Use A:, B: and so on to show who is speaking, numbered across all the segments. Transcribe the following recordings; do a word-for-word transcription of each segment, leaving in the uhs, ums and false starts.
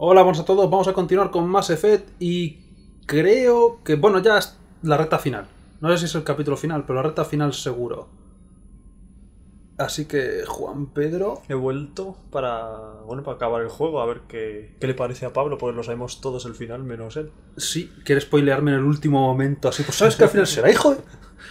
A: Hola, buenas a todos, vamos a continuar con Mass Effect y creo que, bueno, ya es la recta final. No sé si es el capítulo final, pero la recta final seguro. Así que, Juan Pedro...
B: He vuelto para, bueno, para acabar el juego, a ver qué, qué le parece a Pablo, porque lo sabemos todos el final, menos él.
A: Sí, quieres spoilearme en el último momento, así, pues sabes que al final será, hijo de...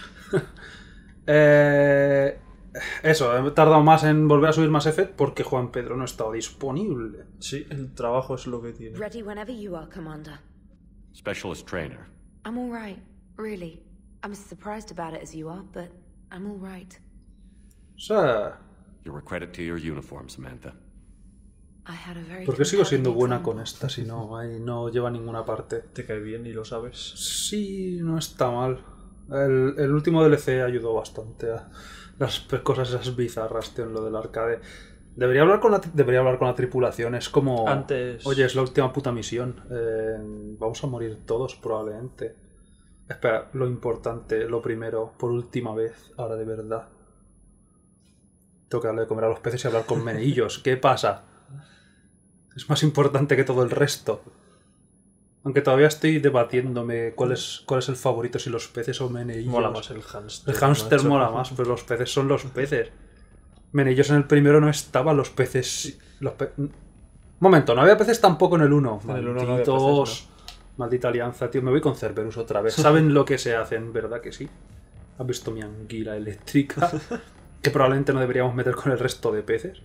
A: eh... Eso, he tardado más en volver a subir Mass Effect porque Juan Pedro no estaba disponible.
B: Sí, el trabajo es lo que tiene.
C: Ready whenever you are, Commander.
D: Specialist trainer.
C: I'm all right, really. I'm as surprised about it as you are, but I'm all right.
A: O sea...
D: You're a credit to your uniform, Samantha.
C: I had a very
A: ¿Por qué sigo siendo
C: compelling
A: buena
C: example.
A: con esta si no, ahí no lleva a ninguna parte?
B: Te cae bien y lo sabes.
A: Sí, no está mal. El, el último D L C ayudó bastante a las cosas esas bizarras, tío, en lo del arcade. Debería hablar con la, debería hablar con la tripulación. Es como...
B: Antes-
A: Oye, es la última puta misión. Eh, vamos a morir todos probablemente. Espera, lo importante, lo primero, por última vez, ahora de verdad. Tengo que darle de comer a los peces y hablar con meneillos. ¿Qué pasa? Es más importante que todo el resto. Aunque todavía estoy debatiéndome cuál es, cuál es el favorito, si los peces o meneillos.
B: Mola más el hámster.
A: El hámster
B: macho.
A: mola más, pero los peces son los peces. Meneillos en el primero no estaban, los peces... Los pe... Momento, no había peces tampoco en el uno.
B: En el uno no había
A: Malditos...
B: peces,
A: Maldita alianza, tío. Me voy con Cerberus otra vez. ¿Saben lo que se hacen? ¿Verdad que sí? ¿Has visto mi anguila eléctrica? Que probablemente no deberíamos meter con el resto de peces.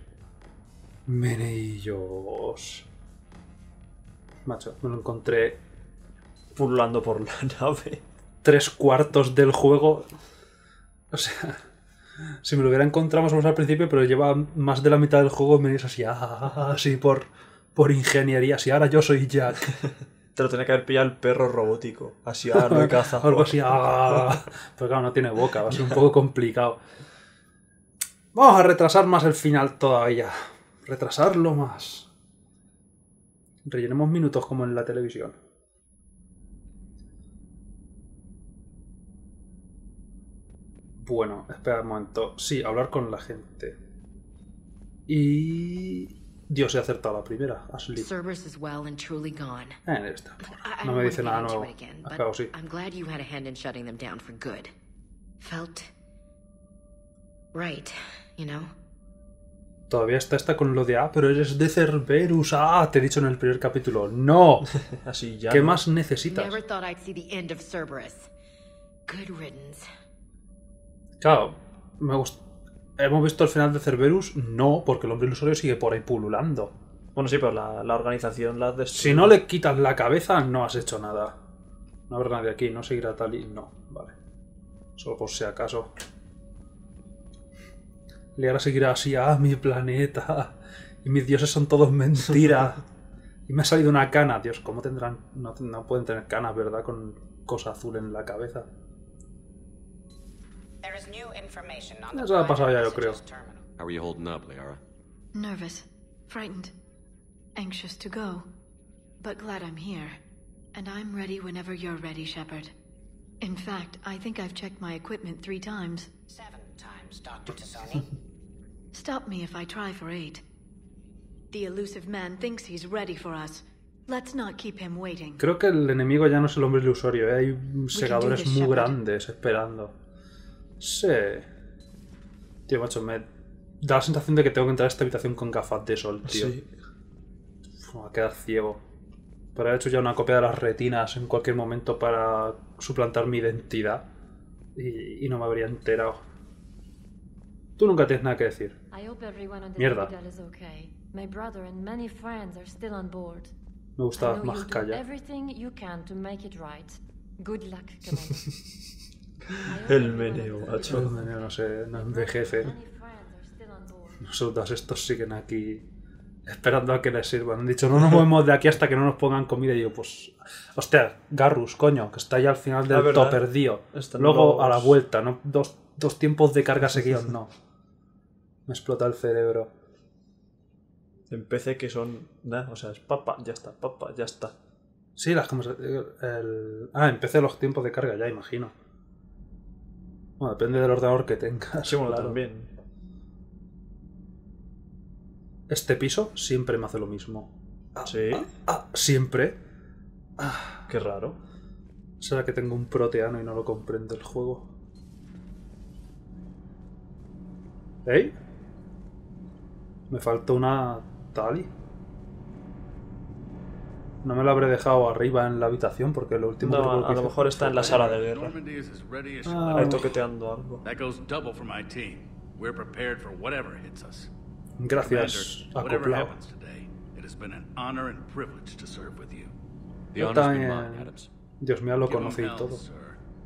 A: Meneillos... Macho, me lo encontré
B: Pululando por la nave.
A: tres cuartos del juego. O sea, si me lo hubiera encontrado más o menos al principio, pero lleva más de la mitad del juego me dices así, ah, así por, por ingeniería, así, ahora yo soy Jack.
B: Te lo tenía que haber pillado el perro robótico. Así, ah, no hay caza.
A: Algo así, ah. Pero claro, no tiene boca, va a ser un poco complicado. Vamos a retrasar más el final todavía. Retrasarlo más. Rellenemos minutos como en la televisión. Bueno, espera un momento. Sí, hablar con la gente. Y... Dios, he acertado la primera. Ashley.
C: Cerberus is well and truly gone.
A: Eh, está.
C: I, I
A: No
C: don't
A: me
C: want
A: dice
C: to
A: nada
C: get into
A: nuevo.
C: it again,
A: Ah,
C: but
A: claro, sí.
C: I'm glad you had a hand in shutting them down for good. Felt right, you know?
A: Todavía está esta con lo de, ah, pero eres de Cerberus. Ah, te he dicho en el primer capítulo. ¡No!
B: Así ya.
A: ¿Qué
B: no.
A: más necesitas?
C: Never thought I'd see the end of Cerberus. Good riddance.
A: Claro, me gusta. ¿Hemos visto el final de Cerberus? No, porque el hombre ilusorio sigue por ahí pululando.
B: Bueno, sí, pero la, la organización la has destruido.
A: Si no le quitas la cabeza, no has hecho nada. No habrá nadie aquí, no seguirá tal y... No, vale. Solo por si acaso. Y ahora seguirá así, ah, mi planeta. Y mis dioses son todos mentira. Y me ha salido una cana. Dios, ¿cómo tendrán...? No, no pueden tener canas, ¿verdad? Con cosa azul en la cabeza.
E: There is new information on the
A: Eso ha pasado ya, yo
E: private
A: creo.
E: messages terminal.
D: How are you holding up, Liara?
F: Nervous, frightened, anxious to go, but glad I'm here. And I'm ready whenever you're ready, Shepard. In fact, I think I've checked my equipment three times.
E: Seven times, Doctor Tassoni.
F: Stop me if I try for eight. The elusive man thinks he's ready for us. Let's not keep him waiting.
A: Creo que el enemigo ya no es el hombre ilusorio, ¿eh? Hay segadores
F: this,
A: muy
F: Shepard.
A: grandes esperando. Sí. Tío, macho, me da la sensación de que tengo que entrar a esta habitación con gafas de sol, tío.
B: Sí.
A: Uf, me voy a quedar ciego. Pero he hecho ya una copia de las retinas en cualquier momento para suplantar mi identidad. Y, y no me habría enterado. Tú nunca tienes nada que decir.
G: I hope everyone on the
A: Mierda.
G: Citadel is okay. My brother and many friends are still on board.
A: Me gusta
G: I know
A: más
G: you'll do
A: calla.
G: everything you can to make it right. Good luck, Commander. I hope
B: El
G: everyone
B: meneo,
G: on the
B: macho.
G: Citadel
A: No sé, no
G: is
A: envejece.
G: okay. Many friends are still on board.
A: Los soldados estos siguen aquí esperando a que les sirvan. Han dicho, no nos movemos de aquí hasta que no nos pongan comida. Y yo, pues... Hostia, Garrus, coño, que está ya al final del
B: Ah, ¿verdad?
A: top perdido.
B: Están
A: Luego
B: los-
A: a la vuelta, ¿no? Dos, dos tiempos de carga seguidos, no. Me explota el cerebro.
B: En P C que son... Nada, o sea, es papa, ya está, papa, ya está.
A: Sí, las conversaciones... El... Ah, empecé los tiempos de carga ya, imagino. Bueno, depende del ordenador que tengas.
B: Sí, bueno,
A: claro.
B: también.
A: Este piso siempre me hace lo mismo. Ah,
B: ¿Sí?
A: ah, ah, siempre.
B: Qué raro.
A: ¿Será que tengo un proteano y no lo comprende el juego? ¿Ey? Me falta una Tali. No me la habré dejado arriba en la habitación porque lo último que
B: No,
A: recuerdo
B: a
A: que
B: lo
A: hice
B: mejor
A: fue-
B: está en la sala de guerra.
H: Normandy is as ready as
A: Ah.
B: Ahí toqueteando algo.
H: That goes double for my team. We're prepared for whatever hits us.
A: Gracias,
H: Commander, whatever
A: acoplado.
H: happens today, it has been an honor and privilege to serve with you.
D: The
A: Yo
D: honor's been
A: también-
D: mine, Adams.
A: Dios mío, lo
H: Give 'em
A: conocí y
H: hell,
A: todo.
H: sir.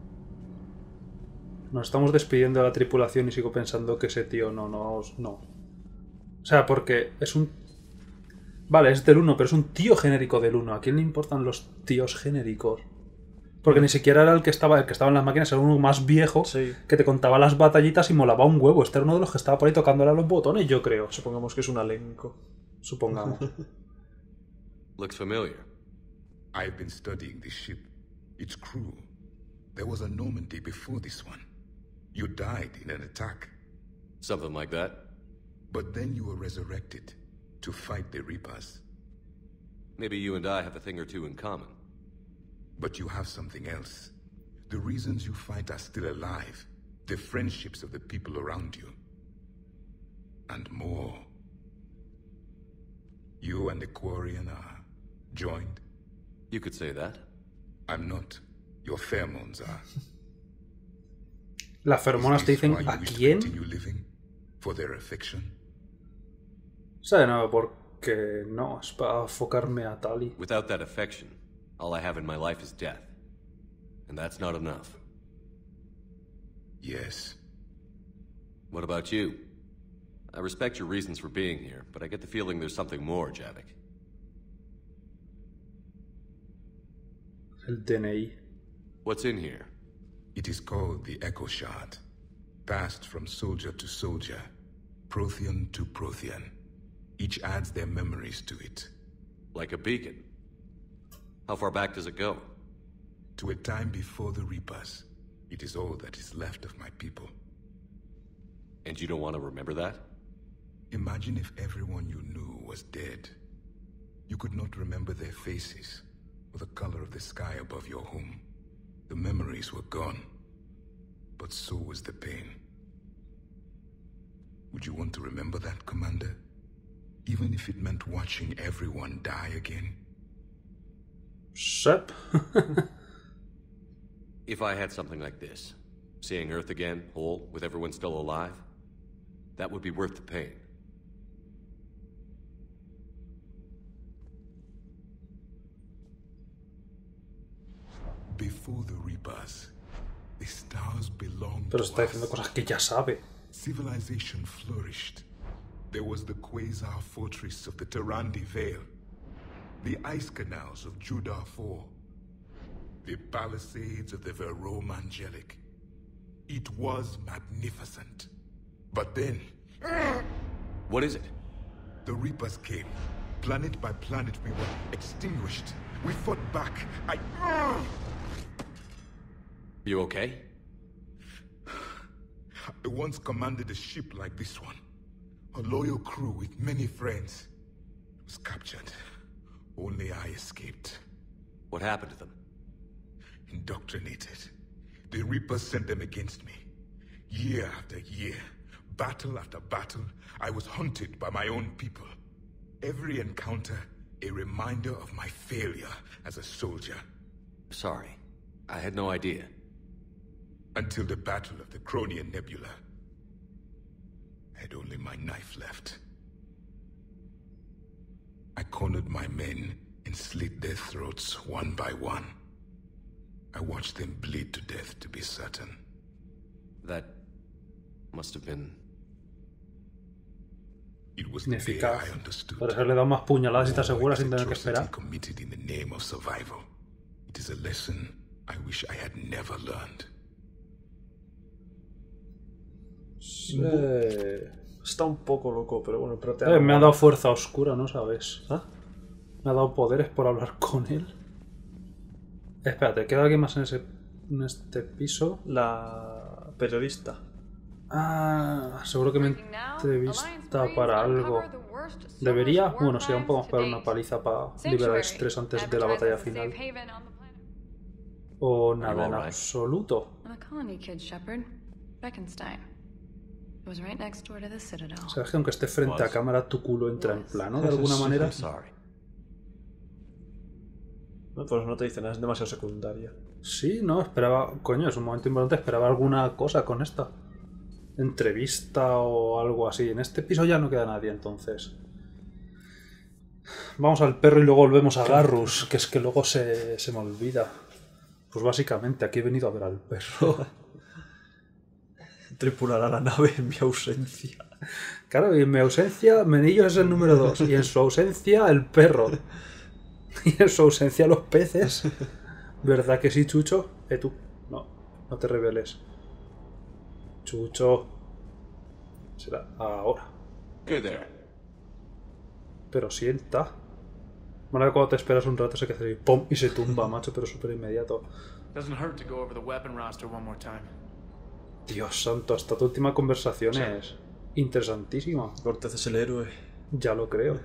A: Nos estamos despidiendo de la tripulación y sigo pensando que ese tío no nos... No. O sea, porque es un... Vale, es del uno, pero es un tío genérico del uno. ¿A quién le importan los tíos genéricos? Porque ni siquiera era el que estaba el que estaba en las máquinas, era uno más viejo
B: Sí.
A: que te contaba las batallitas y molaba un huevo. Este era uno de los que estaba por ahí tocándole a los botones, yo creo.
B: Supongamos que es un elenco.
A: Supongamos.
D: Looks familiar.
I: I've been studying this ship. Its crew. There was a Normandy before this one. You died in an attack,
D: Something like that.
I: but then you were resurrected to fight the Reapers.
D: Maybe you and I have a thing or two in common.
I: But you have something else. The reasons you fight are still alive. The friendships of the people around you. And more. You and the Quarian are joined.
D: You could say that.
I: I'm not. Your pheromones are.
A: Las feromonas te
I: Is this
A: dicen
I: why you
A: ¿a
I: wish to
A: quién?
I: continue living? For their affection?
A: ¿Sabe? No, porque no, es para enfocarme a Tali.
D: Without that affection, all I have in my life is death. And that's not enough.
I: Yes.
D: What about you? I respect your reasons for being here, but I get the feeling there's something more, Javik.
A: El D N I.
D: What's in here?
I: It is called the Echo Shard. Passed from soldier to soldier. Prothean to Prothean. Each adds their memories to it.
D: Like a beacon. How far back does it go?
I: To a time before the Reapers. It is all that is left of my people.
D: And you don't want to remember that?
I: Imagine if everyone you knew was dead. You could not remember their faces, or the color of the sky above your home. The memories were gone. But so was the pain. Would you want to remember that, Commander? Even if it meant watching everyone die again?
A: Sep.
D: If I had something like this, seeing Earth again, whole, with everyone still alive, that would be worth the pain.
I: Before the Reapers, the stars belonged
A: Pero
I: to
A: está diciendo
I: us.
A: cosas que ya sabe.
I: Civilization flourished. There was the Quasar fortress of the Tarandi Vale, the ice canals of Judar four, the palisades of the Verome Angelic. It was magnificent. But then,
D: What is it?
I: the Reapers came. Planet by planet, we were extinguished. We fought back. I...
D: You okay?
I: I once commanded a ship like this one. A loyal crew with many friends. Was captured. Only I escaped.
D: What happened to them?
I: Indoctrinated. The Reapers sent them against me. Year after year, battle after battle, I was hunted by my own people. Every encounter, a reminder of my failure as a soldier.
D: Sorry. I had no idea.
I: Until the Battle of the Cronian Nebula. I had only my knife left. I cornered my men and slit their throats one by one. I watched them bleed to death to be certain.
D: That must have been...
I: It was the day
A: Ineficaz.
I: I understood.
A: Por eso le da más puñaladas y te
I: War
A: aseguras
I: is
A: sin tener que
I: atrocity
A: esperar.
I: committed in the name of survival. It is a lesson I wish I had never learned.
A: Eh,
B: Está un poco loco, pero bueno, pero te
A: eh, me ha dado fuerza oscura, ¿no sabes?
B: ¿Ah?
A: Me ha dado poderes por hablar con él. Espérate, ¿queda alguien más en, ese, en este piso?
B: La periodista.
A: Ah, seguro que me entrevista para algo. Debería, bueno, si aún podemos pegar una paliza para liberar estrés antes de la batalla final. O nada en absoluto. ¿Sabes que aunque esté frente a cámara tu culo entra en plano de alguna manera?
B: No, pues no te dicen nada, es demasiado secundaria.
A: Sí, no, esperaba... Coño, es un momento importante, esperaba alguna cosa con esta entrevista o algo así. En este piso ya no queda nadie, entonces. Vamos al perro y luego volvemos a Garrus, que es que luego se, se me olvida. Pues básicamente, aquí he venido a ver al perro.
B: Tripulará la nave en mi ausencia.
A: Claro, y en mi ausencia, Menillos es el número dos. Y en su ausencia, el perro. Y en su ausencia, los peces. ¿Verdad que sí, Chucho? Eh, tú. No, no te reveles. Chucho. Será ahora.
H: Good there.
A: Pero sienta. Bueno, cuando te esperas un rato se queda así, ¡pum! Y se tumba, macho, pero súper inmediato.
J: Doesn't hurt to go over the weapon roster one more time.
A: Dios santo, hasta tu última conversación es interesantísima.
B: Cortez es el héroe.
A: Ya lo creo.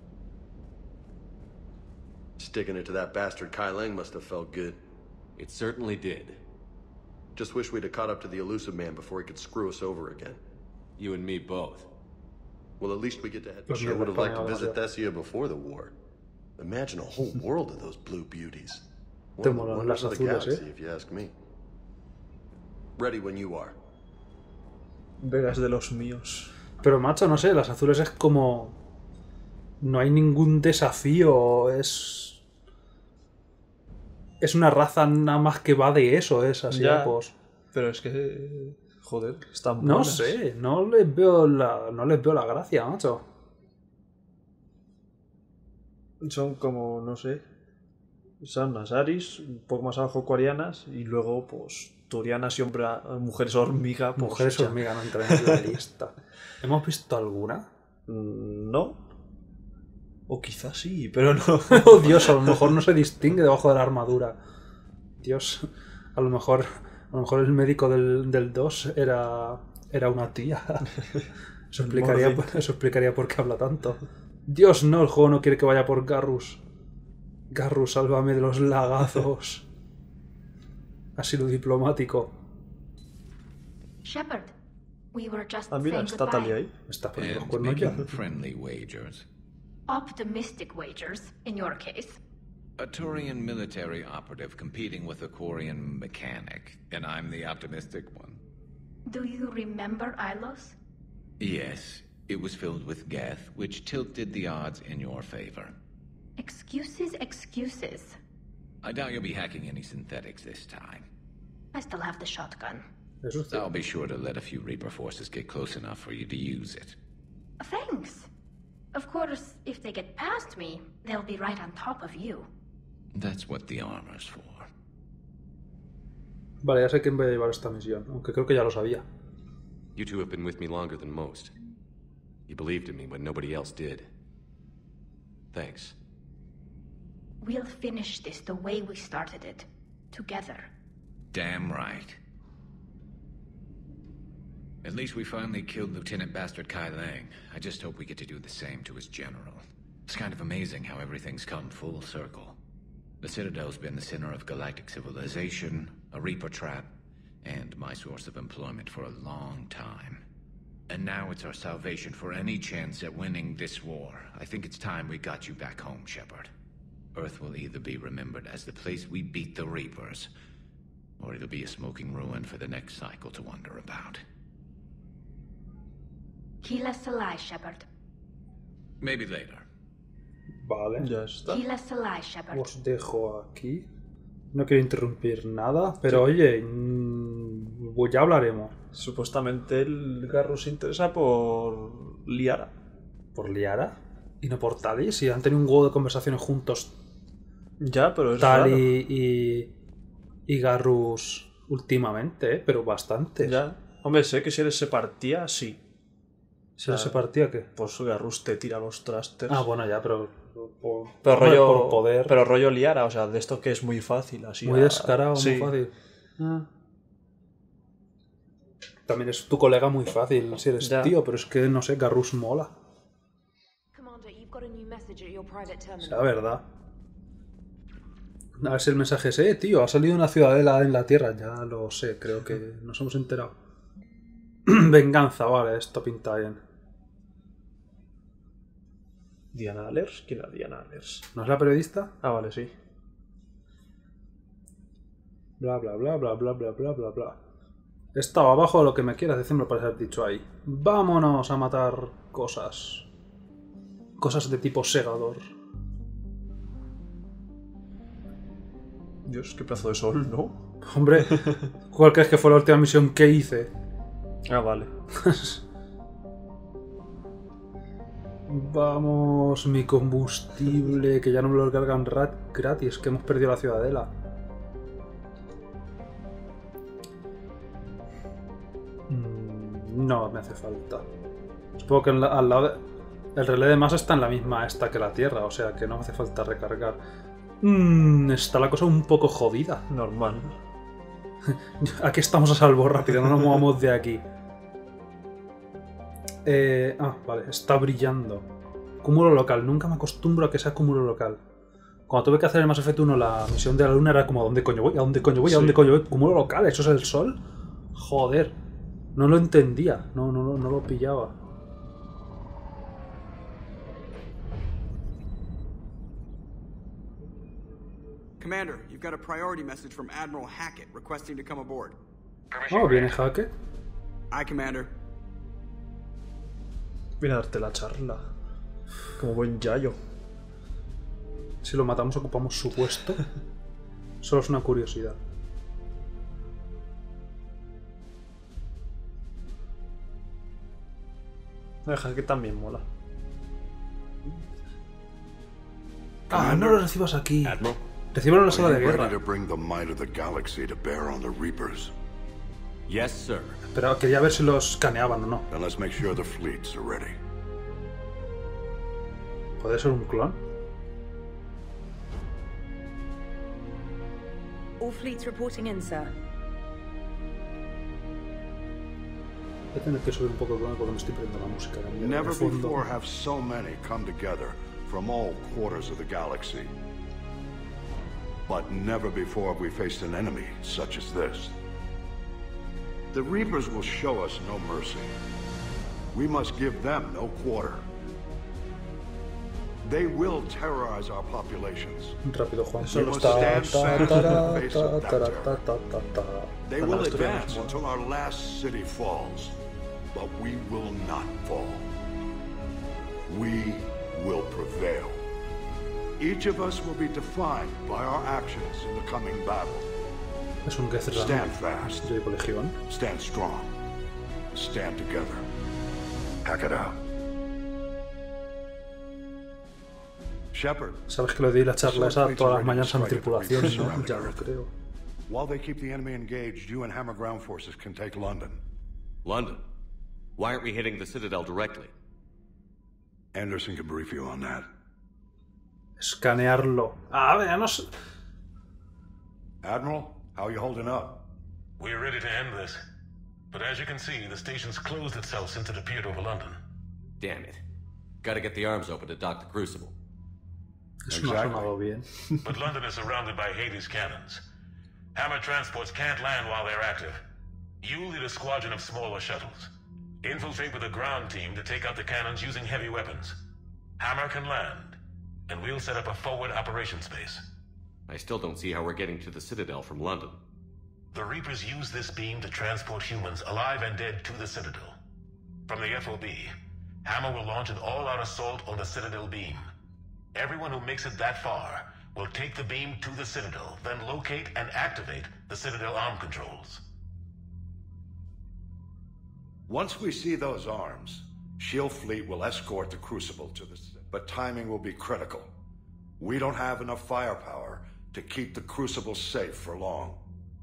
K: Sticking it to that bastard Kai Lang must have felt good.
D: It certainly did.
K: Just wish we'd have caught up to the elusive man before he could screw us over again.
D: You and me both.
K: Well, at least we get to head.
A: Pues
K: Sure
A: mira,
K: would have liked to
A: España,
K: visit
A: demasiado.
K: Thessia before the war. Imagine a whole world of those blue beauties.
A: Te
K: One of the
A: molan
K: wonders
A: las
K: of the
A: azules,
K: galaxy,
A: eh.
K: if you ask me. Ready when you are.
B: Vegas de los míos.
A: Pero macho, no sé, las azules es como... No hay ningún desafío, es... Es una raza nada más que va de eso, es así,
B: Ya,
A: pues...
B: Pero es que... Joder, están
A: No
B: buenas.
A: sé, no les veo la, no les veo la gracia, macho.
B: Son como, no sé... Son Nasaris, un poco más abajo coreanas, y luego, pues, turianas y hombra, mujeres hormiga. Pues,
A: Mujeres
B: ya.
A: hormiga no entran en la lista. ¿Hemos visto alguna?
B: Mm, No. O quizás sí, pero no.
A: Oh Dios, a lo mejor no se distingue debajo de la armadura. Dios, a lo mejor, a lo mejor el médico del, del dos era, era una tía. Eso explicaría, eso explicaría por qué habla tanto. Dios, no, el juego no quiere que vaya por Garrus. Garrus, sálvame de los lagazos. Ha sido diplomático.
F: Shepard, we were just
B: Ah, mira,
F: saying
B: está Talia
F: goodbye.
B: ahí.
A: ¿Me estás poniendo los
L: And
A: cuernos ya?
L: making friendly wagers.
F: Optimistic wagers, in your case.
L: A Turian military operative competing with a Quarian mechanic, and I'm the optimistic one.
F: Do you remember Ilos?
L: Yes, it was filled with Geth, which tilted the odds in your favor.
F: Excuses, excuses.
L: I doubt you'll be hacking any synthetics this time.
F: I still have the shotgun.
A: Eso es
L: I'll be sure to let a few Reaper forces get close enough for you to use it.
F: Thanks. Of course, if they get past me, they'll be right on top of you.
L: That's what the armor's for.
A: Vale, ya sé quién voy a llevar esta misión, aunque creo que ya lo sabía.
D: You two have been with me longer than most. You believed in me when nobody else did. Thanks.
F: We'll finish this the way we started it. Together.
L: Damn right. At least we finally killed Lieutenant Bastard Kai Lang. I just hope we get to do the same to his general. It's kind of amazing how everything's come full circle. The Citadel's been the center of galactic civilization, a Reaper trap, and my source of employment for a long time. And now it's our salvation for any chance at winning this war. I think it's time we got you back home, Shepard. Earth will either be remembered as the place we beat the Reapers, or it'll be a smoking ruin for the next cycle to wonder about.
F: Heal us alive, Shepard.
L: Maybe later.
A: Vale.
B: Ya está.
F: Heal us alive, Shepard.
A: Os dejo aquí. No quiero interrumpir nada, pero oye, mmm, pues ya hablaremos.
B: Supuestamente el Garrus se interesa por Liara.
A: ¿Por Liara? ¿Y no por Tali? Si han tenido un huevo de conversaciones juntos.
B: Ya, pero es
A: Tali
B: raro.
A: y, y Garrus últimamente, ¿eh? Pero bastante.
B: Ya. Hombre, sé que si eres separtía, sí.
A: ¿Se les partía qué?
B: Pues Garrus te tira los trasters.
A: Ah, bueno, ya, pero... Por,
B: Pero
A: hombre,
B: rollo,
A: por poder.
B: pero rollo Liara, o sea, de esto que es muy fácil, así.
A: Muy
B: a-
A: descarado,
B: sí.
A: muy fácil. Ah. También es tu colega muy fácil, si eres
B: Ya.
A: tío, pero es que, no sé, Garrus mola.
C: message at your private terminal.
A: La verdad. A ver si el mensaje es, eh, tío, ha salido una ciudadela en la Tierra. Ya lo sé, creo que nos hemos enterado. Venganza, vale, esto pinta bien.
B: ¿Diana Allers? ¿Quién era Diana Allers?
A: ¿No es la periodista?
B: Ah, vale, sí.
A: Bla, bla, bla, bla, bla, bla, bla, bla, bla. Estaba abajo de lo que me quieras decir, me parece haber dicho ahí. Vámonos a matar cosas. Cosas de tipo segador.
B: Dios, qué pedazo de sol, ¿no?
A: Hombre, ¿cuál crees que fue la última misión que hice?
B: Ah, vale.
A: Vamos, mi combustible, que ya no me lo cargan gratis, que hemos perdido la ciudadela. No me hace falta. Supongo que en la, al lado de, el relé de masa está en la misma esta que la Tierra, o sea que no me hace falta recargar. Mm, está la cosa un poco jodida.
B: Normal.
A: Aquí estamos a salvo, rápido, no nos movamos de aquí. Eh, ah, vale, está brillando. Cúmulo local, nunca me acostumbro a que sea cúmulo local. Cuando tuve que hacer el Mass Effect uno la misión de la luna era como ¿a dónde coño voy? ¿A dónde coño voy? ¿A dónde coño voy? ¿Cúmulo local? ¿Eso es el sol? Joder. No lo entendía, no, no, no, no lo pillaba.
M: Commander, you've got a priority message from Admiral Hackett requesting to come aboard.
A: Oh, ¿viene Hackett?
M: Aye, Commander.
B: Viene a darte la charla. Como buen yayo.
A: Si lo matamos, ocupamos su puesto. Solo es una curiosidad.
B: Deja que también mola.
A: Ah, no lo recibas aquí.
D: Admiral?
A: Recíbelo en la sala de guerra.
N: Ready to bring the might of the galaxy to bear on the Reapers?
D: Yes, sir.
A: Pero quería ver si los escaneaban o no.
N: Then let's make sure the fleets are ready.
A: ¿Puede ser un clon?
O: All fleets reporting in, sir.
A: Voy a tener que subir un poco el clon porque me estoy perdiendo la música.
N: Never before have so many come together from all quarters of the galaxy. But never before have we faced an enemy such as this. The Reapers will show us no mercy. We must give them no quarter. They will terrorize our populations.
A: Rápido, Juan.
N: We must stand fast in the face of that terror. They will advance until our last city falls, but we will not fall. We will prevail. Each of us will be defined by our actions in the coming battle.
A: Es un Gezran.
N: Stand fast.
A: De colegión.
N: Stand strong. Stand together. Hack it out. Shepard.
A: Sabes que le di la charla esa todas las mañanas a mi tripulación, ¿no? Ya lo creo.
N: While they keep the enemy engaged, you and Hammer ground forces can take London.
D: London? Why aren't we hitting the Citadel directly?
N: Anderson can brief you on that.
A: Escanearlo. A ver, no sé.
N: Admiral, how are you holding up?
P: We're ready to end this. But as you can see, the station's closed itself since it appeared over London.
D: Damn it. Gotta get the arms open to dock the Crucible.
A: Eso no ha sonado bien.
P: But London is surrounded by Hades cannons. Hammer transports can't land while they're active. You lead a squadron of smaller shuttles. Infiltrate with a ground team to take out the cannons using heavy weapons. Hammer can land, and we'll set up a forward operations base.
D: I still don't see how we're getting to the Citadel from London.
P: The Reapers use this beam to transport humans, alive and dead, to the Citadel. From the F O B, Hammer will launch an all-out assault on the Citadel beam. Everyone who makes it that far will take the beam to the Citadel, then locate and activate the Citadel arm controls.
N: Once we see those arms, Shield Fleet will escort the Crucible to the Citadel. But timing will be critical. We don't have enough firepower to keep the Crucible safe for long.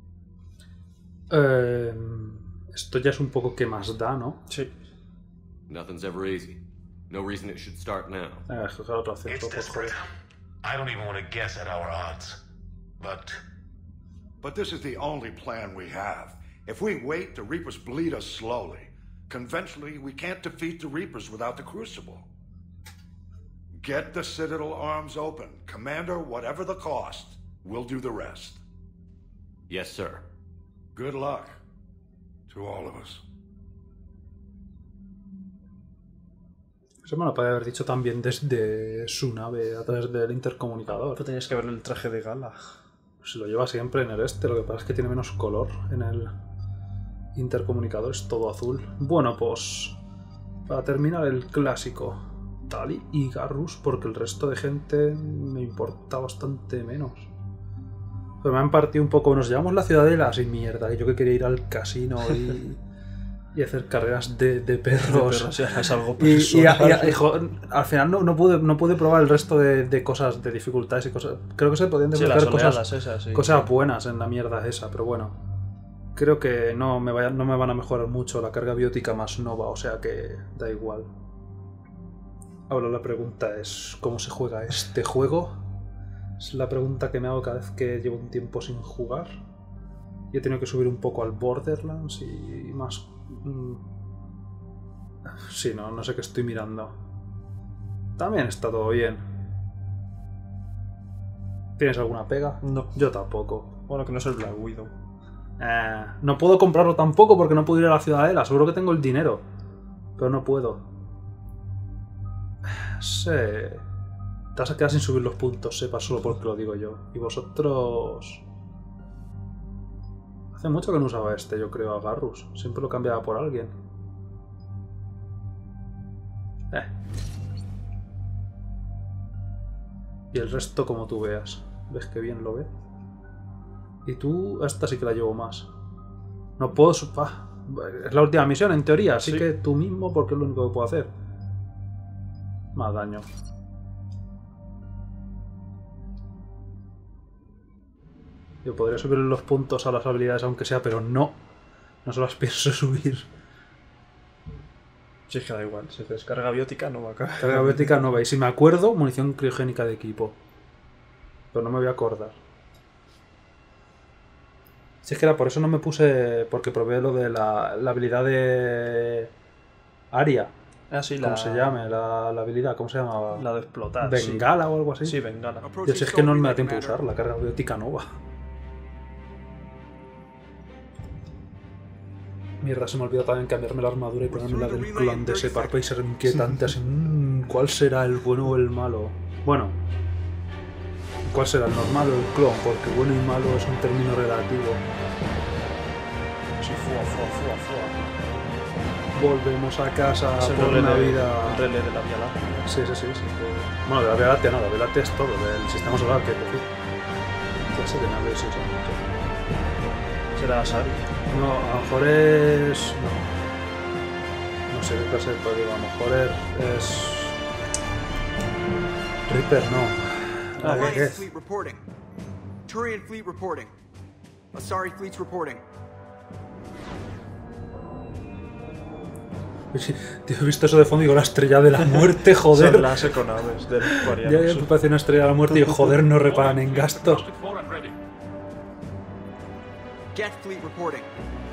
A: Eh, esto ya es un poco que más da, ¿no?
B: Sí.
D: Nothing's ever easy. No reason it should start now.
A: Eh, claro, lo hace
P: It's
A: todo,
P: desperate.
A: joder.
P: I don't even want to guess at our odds. But...
N: But this is the only plan we have. If we wait, the Reapers bleed us slowly. Conventionally, we can't defeat the Reapers without the Crucible. Get the Citadel arms open. Commander, whatever the cost, we'll do the rest.
D: Yes, sir.
N: Good luck to all of us.
A: Eso me lo podría haber dicho también desde su nave, a través del intercomunicador.
B: Pero tenías que ver el traje de gala.
A: Se lo lleva siempre en el este, lo que pasa es que tiene menos color en el intercomunicador, es todo azul. Bueno, pues para terminar el clásico, Tali y Garrus, porque el resto de gente me importa bastante menos. Pues me han partido un poco, nos llevamos la ciudadela, así mierda, yo que quería ir al casino y, y hacer carreras de, de perros.
B: De perros, o sea, es algo
A: y, y,
B: personal.
A: y, y, jo, al final no, no, pude, no pude probar el resto de, de cosas, de dificultades y cosas. Creo que se podían
B: Sí,
A: desbloquear
B: las oleadas
A: cosas,
B: esas, sí.
A: cosas buenas en la mierda esa, pero bueno. Creo que no me, vaya, no me van a mejorar mucho la carga biótica más nova, o sea que da igual. Ahora la pregunta es, ¿cómo se juega este juego? Es la pregunta que me hago cada vez que llevo un tiempo sin jugar. Y he tenido que subir un poco al Borderlands y más... Sí, no, no sé qué estoy mirando. También está todo bien. ¿Tienes alguna pega?
B: No.
A: Yo tampoco.
B: Bueno, que no es el Black Widow.
A: Eh, no puedo comprarlo tampoco porque no puedo ir a la ciudadela. Seguro que tengo el dinero, pero no puedo. Sí. Te vas a quedar sin subir los puntos, sepa, solo porque lo digo yo. Y vosotros... Hace mucho que no usaba este, yo creo, a Garrus. Siempre lo cambiaba por alguien. Eh. Y el resto como tú veas. ¿Ves que bien lo ve? Y tú, esta sí que la llevo más. No puedo... Ah, es la última misión, en teoría. Así
B: Sí.
A: que tú mismo, porque es lo único que puedo hacer. Más daño. Yo podría subir los puntos a las habilidades aunque sea, pero no. No se las pienso subir.
B: Si es que da igual, si te descarga biótica no va a caer.
A: Carga biótica no va. Y si me acuerdo, munición criogénica de equipo. Pero no me voy a acordar. Si es que era por eso no me puse... Porque probé lo de la, la habilidad de... Aria.
B: Ah, sí,
A: ¿Cómo
B: la...
A: se llame? La, la habilidad, ¿cómo se llamaba?
B: La de explotar.
A: ¿Bengala
B: sí.
A: o algo así?
B: Sí, bengala.
A: Yo si es que no me da tiempo a usar la carga biótica nova. Mierda, se me olvidó también cambiarme la armadura y ponerme la del clon de ese parpa y ser inquietante así. Mmm, ¿cuál será el bueno o el malo? Bueno, ¿cuál será el normal o el clon? Porque bueno y malo es un término relativo.
B: Sí, fua, fua, fua, fua.
A: Volvemos a casa
B: Es el
A: por
B: relé
A: una
B: de-
A: vida.
B: el relé de la Vía Láctea.
A: Sí, sí, sí, sí. Bueno, de la Vía Láctea no, la Vía Láctea es todo, del sistema solar, que decir. ¿Qué clase de nave es esa?
B: Será Asari.
A: No, a lo mejor es... No. No sé qué clase de código. A lo mejor es... es... Reaper, no. Ah, ¿qué
M: Alliance
A: es?
M: fleet reporting. Turian fleet reporting. Asari fleets reporting.
A: Tío, he visto eso de fondo y digo, la estrella de la muerte, joder.
B: Son las econaves del
A: Ya,
B: coreano.
A: ya me parece una estrella de la muerte y digo, joder, no reparan en gastos.
M: Geth fleet reporting.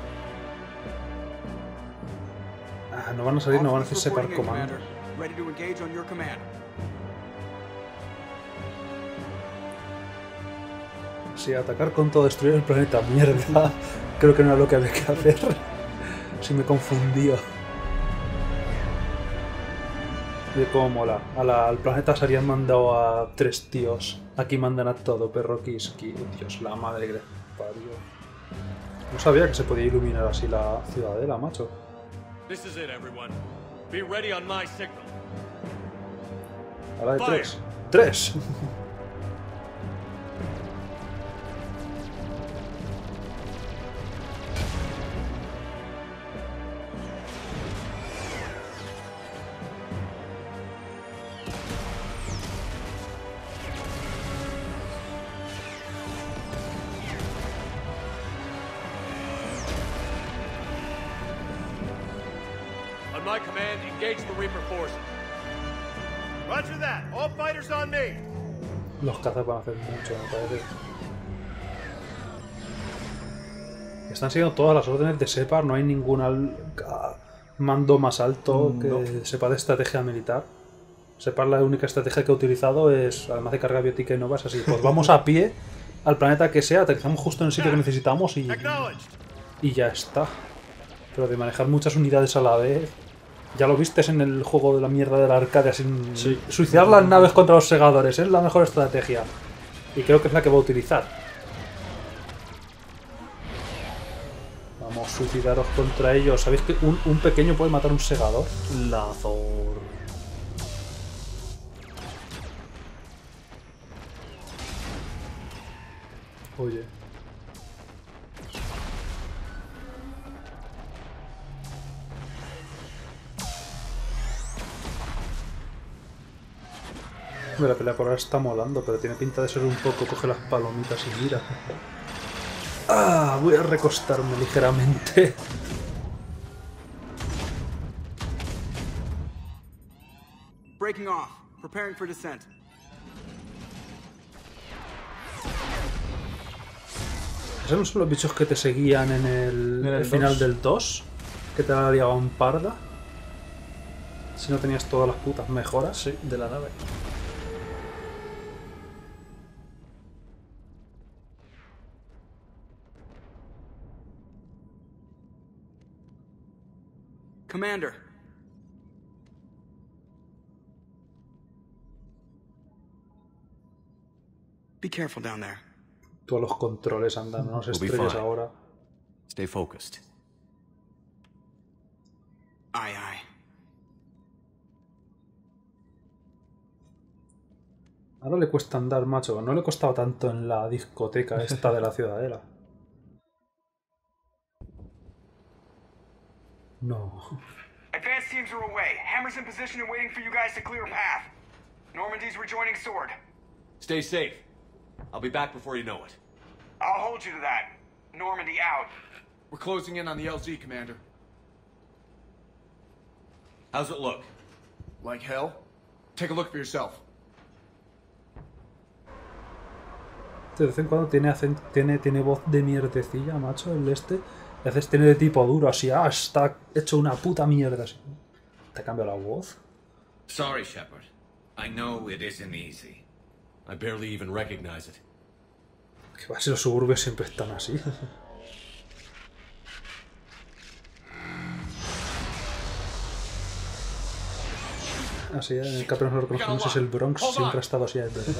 A: Ah, no van a salir, no van a hacer
M: All
A: separ
M: fleets reporting in,
A: comandos.
M: Commander. Ready to engage on your command.
A: Sí, atacar con todo, destruir el planeta, mierda. Creo que no era lo que había que hacer. Sí me confundía. De cómo mola. A la- al planeta se habían mandado a tres tíos. Aquí mandan a todo, perro Kiski. Dios, la madre que le parió. No sabía que se podía iluminar así la ciudadela, macho.
D: This is it, everyone. Be ready on my signal.
A: A la de
D: Fire.
A: tres. ¡Tres!
D: On my command, engage the Reaper forces.
H: Roger that. All fighters on me.
A: Los cazas van a hacer mucho, me parece. Están siguiendo todas las órdenes de Separ, no hay ningún al- ah, mando más alto que
B: No.
A: sepa de estrategia militar. Separ la única estrategia que he utilizado es, además de carga biótica y novas, así, pues vamos a pie al planeta que sea, aterrizamos justo en el sitio que necesitamos y, y ya está. Pero de manejar muchas unidades a la vez... Ya lo vistes en el juego de la mierda de la arcade, sin
B: sí.
A: Suicidar las naves contra los segadores, es la mejor estrategia. Y creo que es la que voy a utilizar. Vamos, suicidaros contra ellos. ¿Sabéis que un, un pequeño puede matar a un segador?
B: Lazor.
A: Oye. La pelea por ahora está molando, pero tiene pinta de ser un poco coge las palomitas y mira. Ah, voy a recostarme ligeramente.
M: Breaking off. Preparing for descent.
A: ¿Esos no son los bichos que te seguían en el,
B: ¿En el
A: el final
B: dos?
A: del dos? Que te la liaban parda. Si no tenías todas las putas mejoras.
B: Sí, de la nave.
M: Commander. Be careful down there.
A: Todos los controles andan, no se
D: We'll be
A: estrellas
D: fine.
A: ahora.
D: Stay focused.
M: Aye, aye.
A: Ahora le cuesta andar, macho. No le costaba tanto en la discoteca esta de la Ciudadela. No.
Q: Advanced teams are away. Hammer's in position and waiting for you guys to clear a path. Normandy's rejoining Sword.
D: Stay safe. I'll be back before you know it.
Q: I'll hold you to that. Normandy out.
J: We're closing in on the L Z, Commander.
D: How's it look?
J: Like hell? Take a look for yourself.
A: De vez en cuando tiene, acent- tiene, tiene voz de mierdecilla, macho, el este. Y a veces tiene de tipo duro, así, ah, está hecho una puta mierda, así. ¿Te cambia la voz?
L: Sorry, Shepard. I know it isn't easy.
D: I barely even recognize it.
A: Que va, si los suburbios siempre están así. Así, ¿eh? En el campeón no lo reconocemos, es el Bronx, siempre ha estado así, es verdad.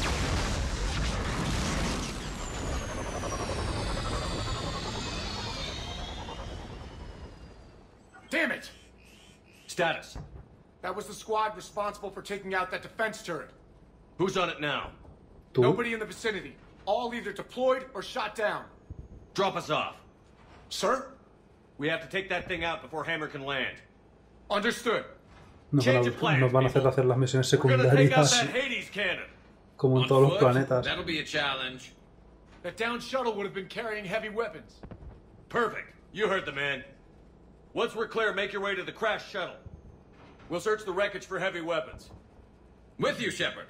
J: Damn it!
D: Status.
J: That was the squad responsible for taking out that defense turret.
D: Who's on it now?
A: ¿Tú?
J: Nobody in the vicinity. All either deployed or shot down.
D: Drop us off.
J: Sir?
D: We have to take that thing out before Hammer can land.
J: Understood.
A: Nos van, a, nos van a hacer hacer las misiones secundarias
D: Hades cannon.
A: como en todos los planetas.
L: That'll be a challenge.
J: That downed shuttle would have been carrying heavy weapons.
D: Perfect. You heard the man. Once we're clear, make your way to the crashed shuttle. We'll search the wreckage for heavy weapons.
L: With you, Shepard.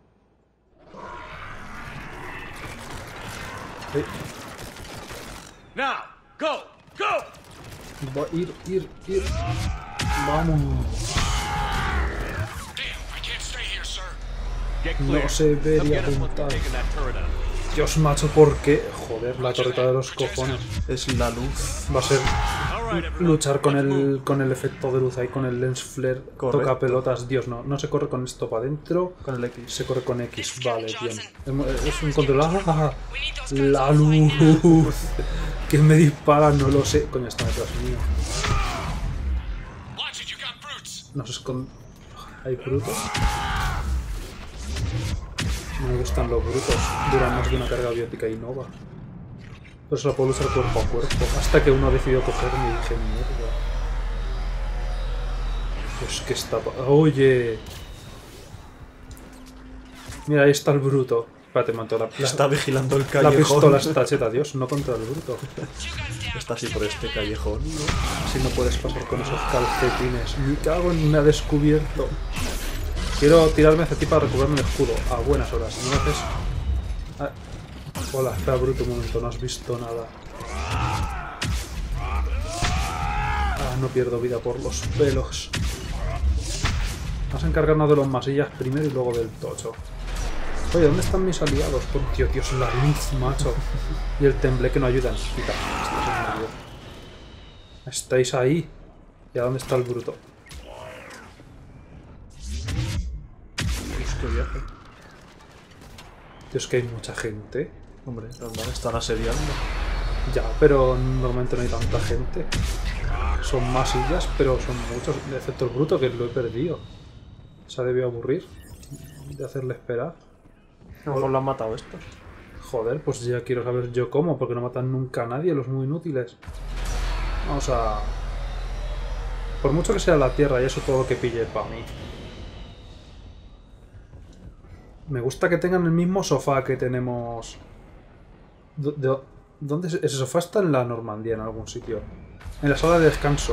A: Sí.
D: Now, go, go.
A: Va a ir, ir, ir. Vamos. No se vería juntar. Dios, macho, ¿por qué? Joder, la torreta de los cojones.
B: Es la luz.
A: Va a ser luchar con el, con el efecto de luz ahí, con el lens flare.
B: Correcto.
A: Toca pelotas. Dios, no. No se corre con esto para adentro.
B: Con el X.
A: Se corre con X. Vale, bien. Es un control. ¡Ah! La luz. Que me dispara, no lo sé. Coño, está detrás mío. No se esconde. ¿Hay brutos? No me gustan los brutos. Duran más de una carga biótica y nova. Pero se la puedo usar cuerpo a cuerpo. Hasta que uno decidió cogerme y dije, mierda. Pues que está... Oye. Mira, ahí está el bruto. Espérate, mato la...
B: Está vigilando el
A: La
B: callejón.
A: pistola está cheta, Dios, no contra el bruto.
B: Está así por este callejón, ¿no?
A: Si no puedes pasar con esos calcetines. Me cago en me ha descubierto. Quiero tirarme hacia ti para recuperarme el escudo. A buenas horas. No me haces... Ah. Hola, espera, bruto, un momento. No has visto nada. Ah, no pierdo vida por los pelos. Vas a encargarnos de los masillas primero y luego del tocho. Oye, ¿dónde están mis aliados? Por Dios, Dios, la luz, macho. Y el tembleque no ayuda. Quita, estás en medio. Estáis ahí. ¿Y a dónde está el bruto?
B: Qué viaje.
A: Tío, es que hay mucha gente.
B: Hombre, normal, están asediando.
A: Ya, pero normalmente no hay tanta gente. Son más sillas, pero son muchos, excepto el bruto, que lo he perdido. Se ha debido aburrir de hacerle esperar.
B: A lo mejor lo han matado estos.
A: Joder, pues ya quiero saber yo cómo, porque no matan nunca a nadie, los muy inútiles. Vamos a... Por mucho que sea la tierra y eso todo lo que pille para mí. Me gusta que tengan el mismo sofá que tenemos... ¿De ¿Dónde? Ese sofá está en la Normandía, en algún sitio. En la sala de descanso.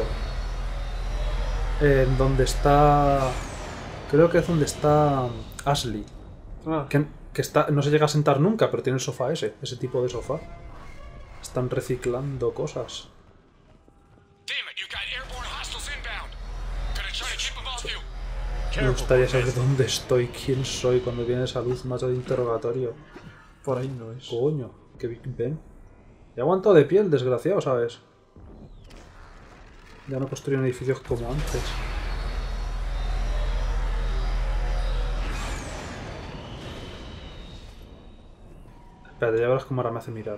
A: En donde está... Creo que es donde está Ashley.
B: Ah.
A: Que, que está, no se llega a sentar nunca, pero tiene el sofá ese. Ese tipo de sofá. Están reciclando cosas. Me gustaría saber dónde estoy, quién soy cuando viene esa luz, macho, de interrogatorio.
B: Por ahí no es.
A: Coño, que Big Ben. Y aguanto de piel, desgraciado, ¿sabes? Ya no construyen edificios como antes. Espérate, ya verás cómo ahora me hace mirar.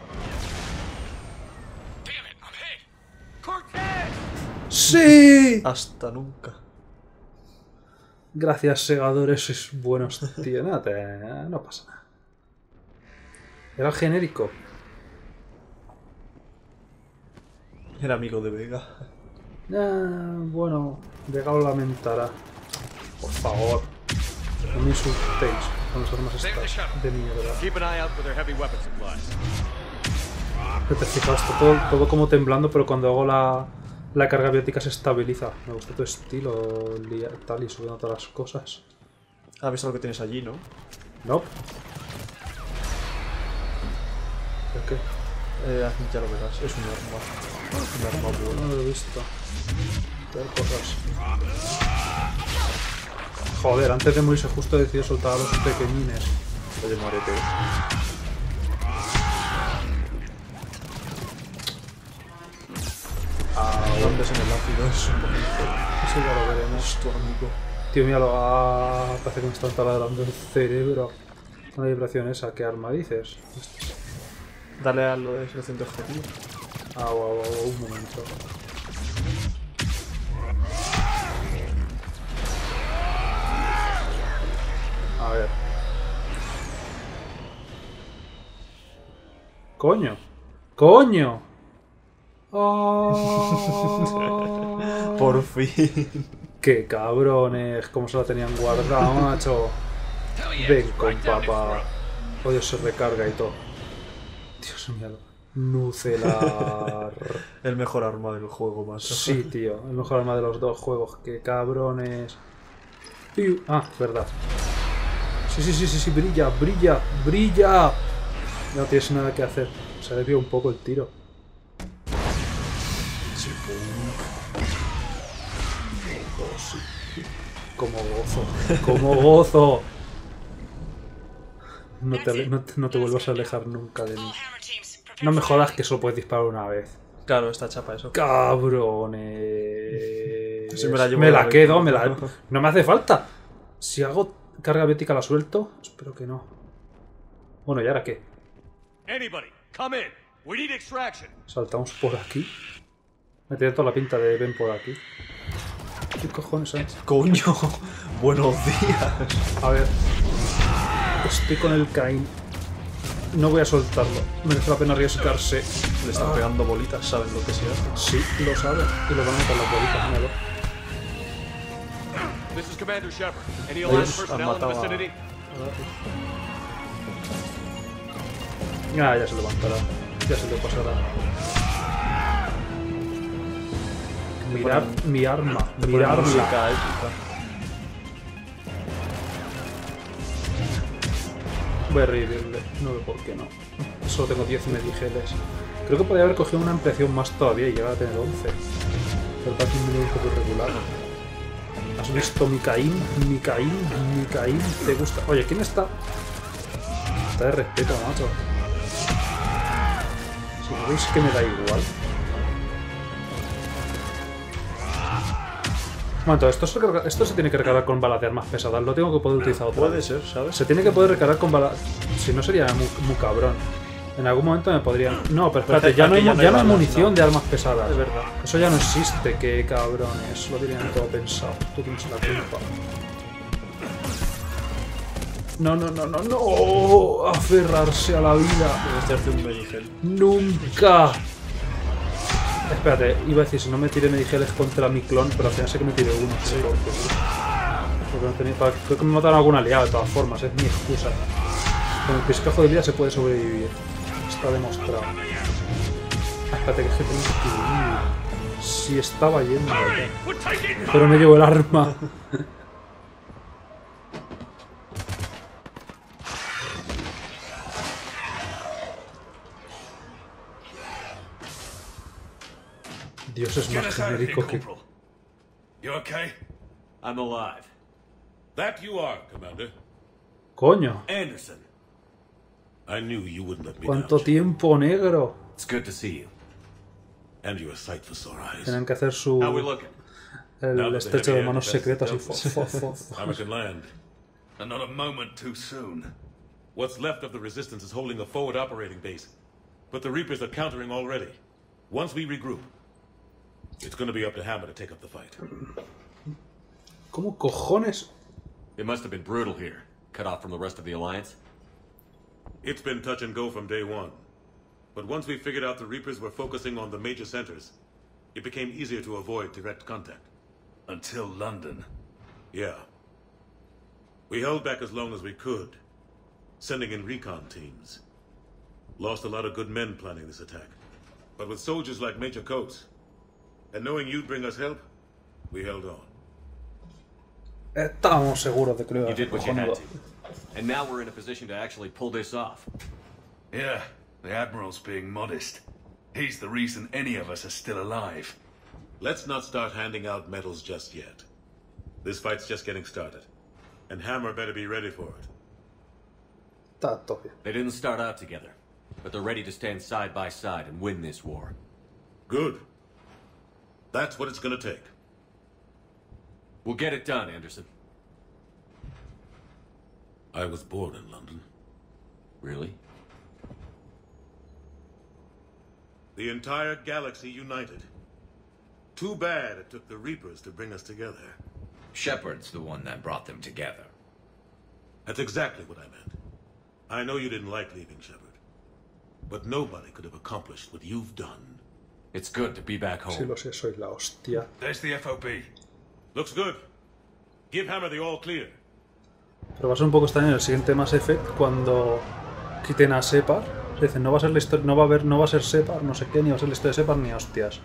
A: ¡Sí!
B: Hasta nunca.
A: Gracias, segadores, sois buenos, tío. No, te... no pasa nada. Era genérico.
B: Era amigo de Vega.
A: Ah, bueno, Vega lo lamentará. Por favor. No me insultéis con las armas estas de mierda. Pero te fijas, está todo, todo como temblando, pero cuando hago la, la carga biótica se estabiliza. Me gusta tu estilo, tal, y subiendo todas las cosas.
B: Ah, ves lo que tienes allí, ¿no?
A: No. ¿Pero qué?
B: Eh, ya lo verás, es un arma. Un arma bueno.
A: No lo he visto. Ver cosas. Joder, antes de morirse justo decidió soltar a los pequeñines. Oye, muérete. Ah,
B: ¿dónde es en el ácido? Es un poquito.
A: Eso ya lo veremos.
B: Tu amigo.
A: Tío, míralo. Ah, parece que me están taladrando el cerebro. Una vibración esa. ¿Qué arma dices?
B: Dale a lo de selección de objetivo.
A: Ah, wow, wow, un momento. A ver. ¡Coño! ¡Coño! Oh.
B: Por fin.
A: ¡Qué cabrones! ¿Cómo se la tenían guardada, macho? Ven con papá. Oye, se recarga y todo. Dios mío. Nucelar.
B: El mejor arma del juego, macho.
A: Sí, tío. El mejor arma de los dos juegos. ¡Qué cabrones! Piu. Ah, verdad. Sí, sí, sí, sí, sí, brilla, brilla, brilla. No tienes nada que hacer. Se desvió un poco el tiro. Sí, oh, sí. Como gozo, como gozo. No te, no, te, no te vuelvas a alejar nunca de mí. No me jodas que solo puedes disparar una vez.
B: Claro, está chapa eso.
A: Cabrones.
B: Sí, me la, llevo
A: me la quedo, me la... No me hace falta. Si hago carga biótica la suelto. Espero que no. Bueno, ¿y ahora qué? Saltamos por aquí. Me tiene toda la pinta de ven por aquí. ¿Qué cojones es?
B: Coño, buenos días.
A: A ver. Estoy con el Cain. No voy a soltarlo. Merece la pena arriesgarse.
B: Le están ah. pegando bolitas, ¿saben lo que se hace?
A: Sí, lo saben. Y lo van a meter las bolitas, míralo.
D: This is Commander Shepard. Any Alliance personnel in the vicinity?
A: Ah, ya se levantará. Ya se le pasará. Mirar mi arma. Mirarla. Voy a revivirle. No veo por qué no. Solo tengo diez medigeles. Creo que podría haber cogido una ampliación más todavía y llegar a tener once. Pero parece un menú un poco irregular. ¿Has visto Mikaim? Mikaim, Mikaim, ¿te gusta? Oye, ¿quién está? Está de respeto, macho. Si veis que me da igual. Un momento, esto se, carga, esto se tiene que recargar con balas de armas pesadas. Lo tengo que poder utilizar otra
B: Puede
A: vez.
B: ser, ¿sabes?
A: Se tiene que poder recargar con balas. Si no sería muy, muy cabrón. En algún momento me podrían. No, pero espérate, ya no hay, ya no hay balas, munición no. de armas pesadas.
B: Es verdad.
A: Eso ya no existe, qué cabrones. Lo tenían todo pensado. Tú tienes la culpa. No, no, no, no, no. Aferrarse a la vida.
B: Hacerte un medigel.
A: Nunca. Espérate, iba a decir, si no me tiré medigeles contra mi clon, pero al final sé que me tiré uno. Sí. Porque no tenía, para, creo que me mataron a algún aliado de todas formas, es mi excusa. Con el piscajo de vida se puede sobrevivir. Está demostrado. Ah, espérate, que es que tengo que ir. Si estaba yendo. Pero me llevo el arma. Dios, es más genérico que...
D: You okay? I'm alive. That you are, Commander.
A: Coño.
D: Anderson. I knew you wouldn't let me
A: ¿Cuánto
D: down.
A: tiempo, negro?
D: It's good to see you. And you're a sight for sore eyes.
A: Tienen que hacer su...
D: How we looking?
A: El estrecho de manos secretas y... Fo, fo, fo, fo.
D: American land. And not a moment too soon. What's left of the resistance is holding a forward operating base. But the Reapers are countering already. Once we regroup, it's going to be up to Hammer to take up the fight.
A: ¿Cómo cojones?
R: It must have been brutal here, cut off from the rest of the Alliance.
D: It's been touch and go from day one. But once we figured out the Reapers were focusing on the major centers, it became easier to avoid direct contact.
H: Until London.
D: Yeah. We held back as long as we could, sending in recon teams. Lost a lot of good men planning this attack. But with soldiers like Major Coates, and knowing you'd bring us help, we held on.
A: Estábamos seguros de que lo
R: You did what you had
A: cojonudo.
R: to. And now we're in a position to actually pull this off.
H: Yeah, the Admiral's being modest. He's the reason any of us are still alive.
D: Let's not start handing out medals just yet. This fight's just getting started. And Hammer better be ready for it.
A: Está todo bien.
R: They didn't start out together, but they're ready to stand side by side and win this war.
D: Good. That's what it's gonna take.
R: We'll get it done, Anderson.
D: I was born in London.
R: Really?
D: The entire galaxy united. Too bad it took the Reapers to bring us together.
L: Shepard's the one that brought them together.
D: That's exactly what I meant. I know you didn't like leaving Shepard. But nobody could have accomplished what you've done.
R: It's good to be back home.
A: Sí, lo sé, soy la hostia.
H: There's the F O B.
D: Looks good. Give Hammer the all clear.
A: Pero va a ser un poco extraño en el siguiente Mass Effect cuando quiten a Shepard. Dicen, no va a ser la historia, no va a haber, no va a ser Shepard, no sé qué, ni va a ser la historia de Shepard ni hostias.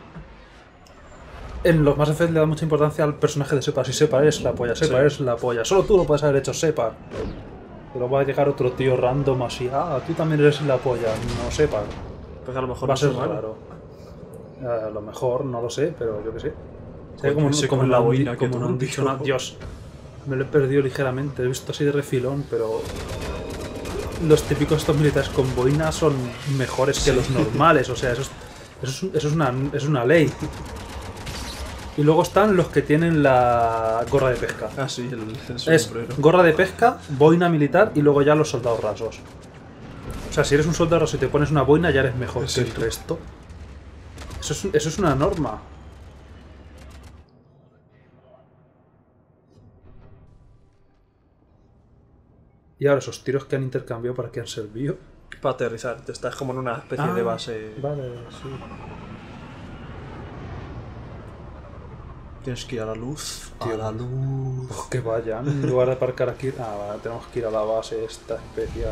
A: En los Mass Effect le da mucha importancia al personaje de Shepard. Si Shepard es la polla, Shepard es la polla. Solo tú lo puedes haber hecho, Shepard. Pero va a llegar otro tío random así. Ah, tú también eres la polla, no Shepard.
B: Pues a lo mejor
A: va a
B: no
A: ser
B: es malo.
A: raro. A lo mejor, no lo sé, pero yo qué sé.
B: Coño,
A: como
B: ese
A: como
B: con
A: no
B: la
A: han di-
B: boina que
A: como no han
B: tuvo,
A: dicho
B: tío.
A: nada. Dios, me lo he perdido ligeramente. He visto así de refilón, pero los típicos estos militares con boina son mejores que
B: Sí.
A: los normales. O sea, eso es, eso es, eso es una, es una ley. Y luego están los que tienen la gorra de pesca.
B: Ah, sí, el, el
A: Es
B: sombrero.
A: gorra de pesca, boina militar y luego ya los soldados rasos. O sea, si eres un soldado raso y te pones una boina, ya eres mejor que el resto. Eso es, eso es una norma. Y ahora esos tiros que han intercambiado, ¿para qué han servido?
B: Para aterrizar, te estás como en una especie
A: Ah,
B: de base.
A: Vale, sí.
B: Tienes que ir a la luz.
A: Tío,
B: a la luz.
A: Uf, que vayan. En lugar de aparcar aquí. Ah, vale, tenemos que ir a la base esta especial.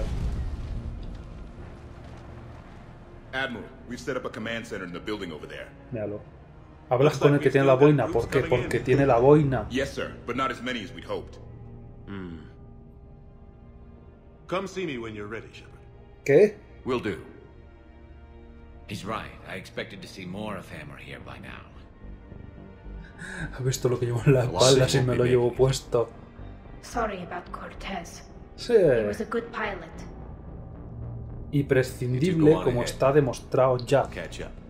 S: Admiral, we've set up a command center in the building over there.
A: Míralo. Hablas con el que tiene la boina. ¿Por qué? Porque tiene la boina.
S: Yes, sir, but not as many as we'd hoped.
D: Hmm. Come see me when you're ready, Shepard.
A: ¿Qué?
R: Will do.
L: He's right. I expected to see more of Hammer here by now.
A: ¿Has visto lo que llevo en la espalda si me lo llevo puesto?
T: Sorry about Cortez.
A: Sí.
T: He was a good pilot.
A: Imprescindible como está demostrado ya.
R: Catch up.